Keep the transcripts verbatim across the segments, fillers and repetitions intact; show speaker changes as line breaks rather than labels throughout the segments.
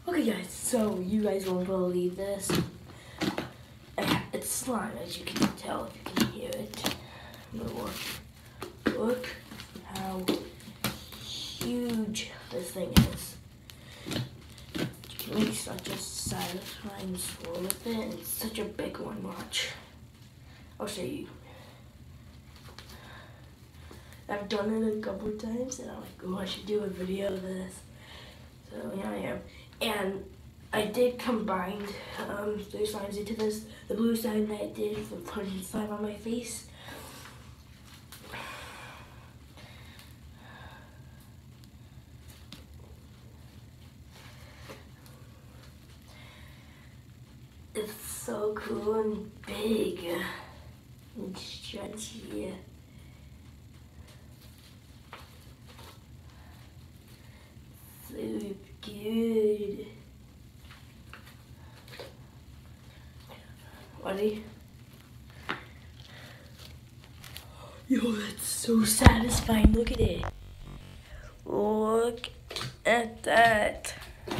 Okay guys, so you guys won't believe this. It's slime, as you can tell if you can hear it. But look, look how huge this thing is. You can make such a satisfying swirl with it, and it's such a big one, watch. I'll show you. I've done it a couple of times and I'm like, oh, I should do a video of this. So here I am. And I did combine um, three slimes into this. The blue slime that I did for putting slime on my face. It's so cool and big and stretchy. So good. Ready? Yo, that's so satisfying. Look at it. Look at that.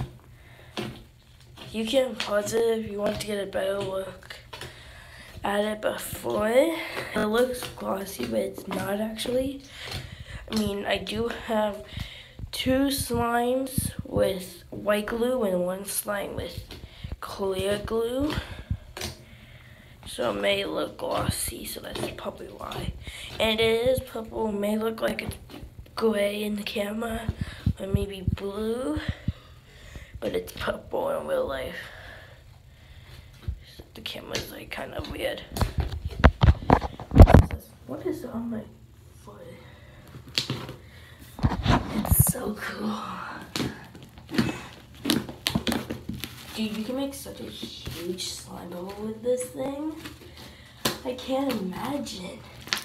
You can pause it if you want to get a better look at it before. It looks glossy, but it's not actually. I mean, I do have two slimes with white glue and one slime with clear glue. So it may look glossy, so that's probably why. And it is purple, it may look like it's gray in the camera, or maybe blue, but it's purple in real life. So the camera's like kind of weird. What is on my foot? It's so cool. Dude, you can make such a huge slime ball with this thing. I can't imagine.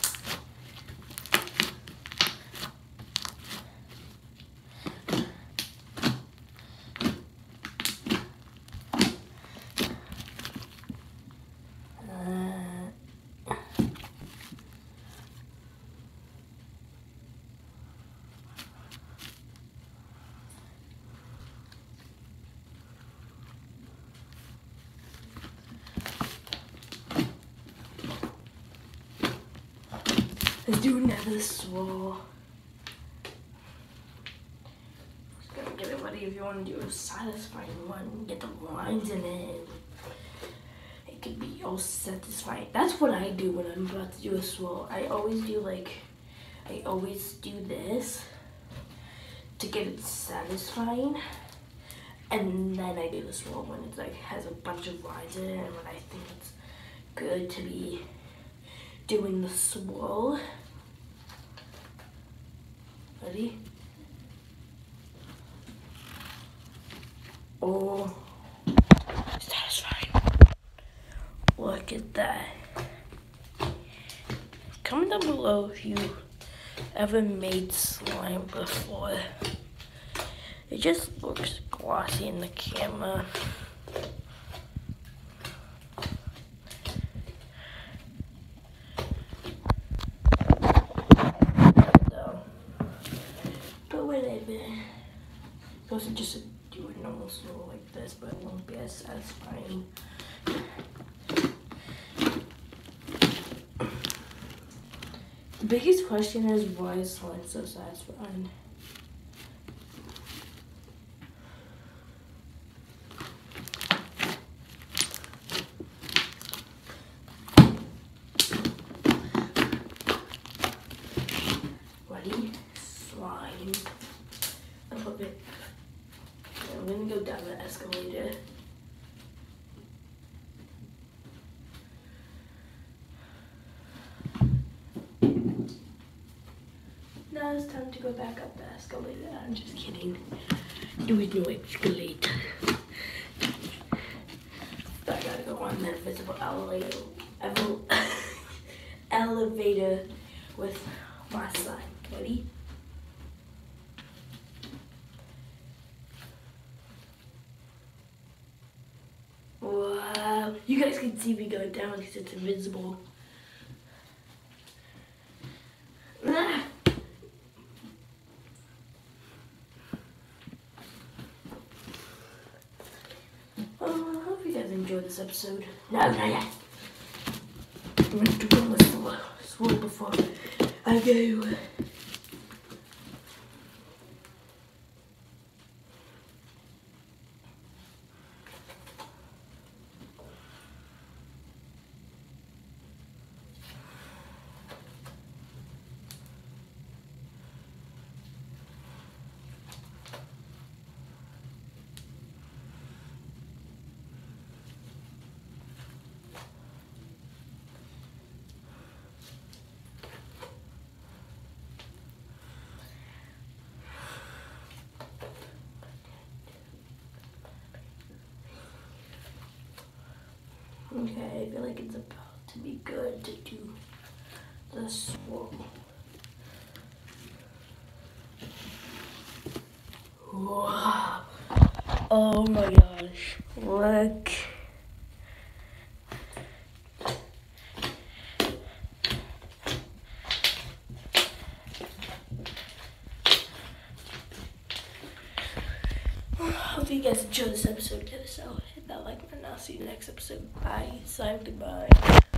Let's do another swirl. Just gonna get it ready if you want to do a satisfying one. Get the lines in it. It could be all satisfying. That's what I do when I'm about to do a swirl. I always do like, I always do this to get it satisfying. And then I do the swirl when it's like has a bunch of lines in it and when I think it's good to be doing the swirl. Ready? Oh, satisfying. Look at that. Comment down below if you ever made slime before. It just looks glossy in the camera. Supposed to just do a normal swirl like this, but it won't be as satisfying. The biggest question is, why is slime so satisfying? Ready? Slime. A little bit. I'm gonna go down the escalator. Now it's time to go back up the escalator. I'm just kidding. There is no escalator. But I gotta go on the invisible elevator, elevator with my slime. Ready? Wow, you guys can see me going down because it's invisible. Ah. enjoyed this episode. No, not yet. I'm going to do one more swirl before I go. Okay, I feel like it's about to be good to do the swirl. Wow. Oh my gosh, look. Hope you guys enjoyed this episode. Get us out, hit that like button. I'll see you next episode. Bye. Sign goodbye.